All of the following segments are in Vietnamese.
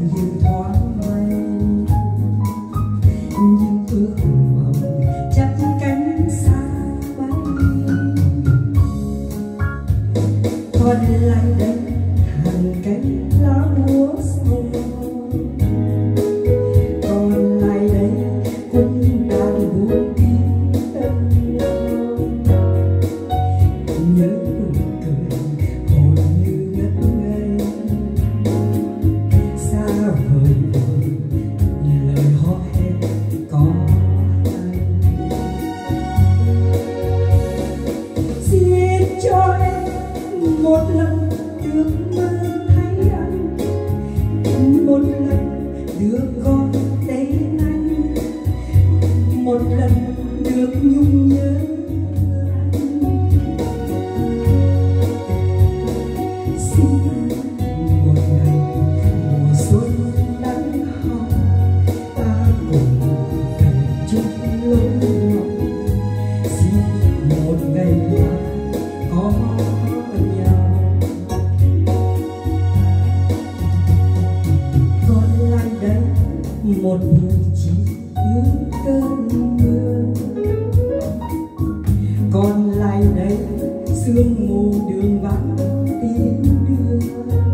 như thoáng mây, những ước mộng chắp cánh xa bay. Còn lại đây hàng cánh lá úa sầu non, còn lại đây cung đàn buông tiếng tân nhớ nụ cười hồn như ngất ngây, xa vời vời lời hò hẹn có ai. Xin cho em một lần được mơ thấy anh, một lần được gọi tên anh, một lần được nhung nhớ anh. Xin một ngày mùa xuân nắng hồng, ta cùng về chung lối mộng. Xin một ngày ta có nhau. Còn lại đây một buổi chiều ướt cơn mưa, còn lại đây sương mù đường vắng tiếng đưa.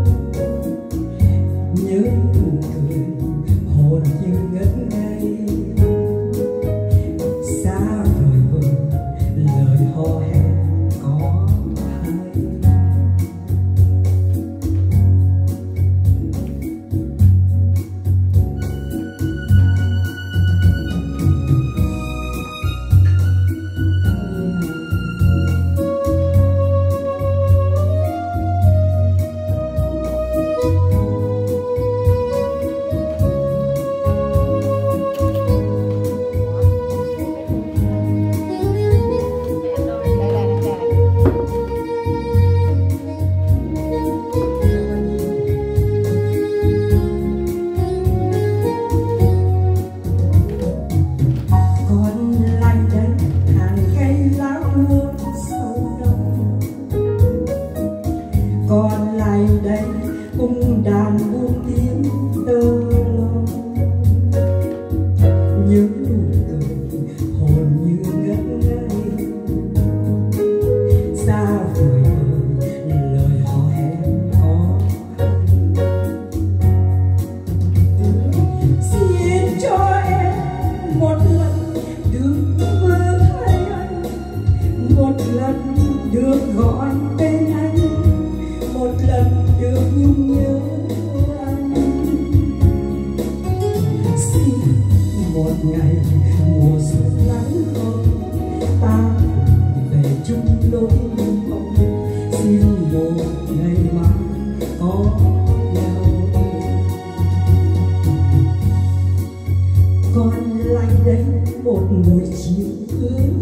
Nhớ nụ cười hồn như ngất ngây, xa vời vời lời hò hẹn có hay. Còn lại đây cung đàn buông tiếng tơ lo, những nụ cười hồn như ngất ngây, xa vời vời lời hò hẹn có hay. Xin cho em một lần được mơ thấy anh, một lần được gọi tên anh, một lần được nhung nhớ anh. Xin một ngày mùa xuân nắng hồng, ta về chung lối mộng. Xin một ngày mai có nhau. Còn lại đây một buổi chiều ướt